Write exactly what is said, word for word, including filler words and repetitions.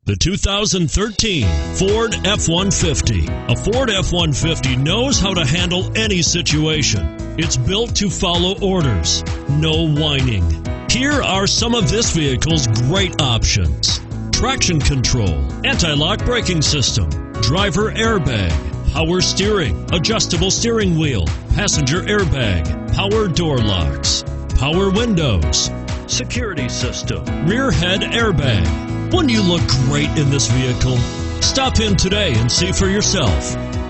The two thousand thirteen Ford F one fifty. A Ford F one fifty knows how to handle any situation. It's built to follow orders, no whining. Here are some of this vehicle's great options: traction control, anti-lock braking system, driver airbag, power steering, adjustable steering wheel, passenger airbag, power door locks, power windows, security system, rear head airbag. Wouldn't you look great in this vehicle? Stop in today and see for yourself.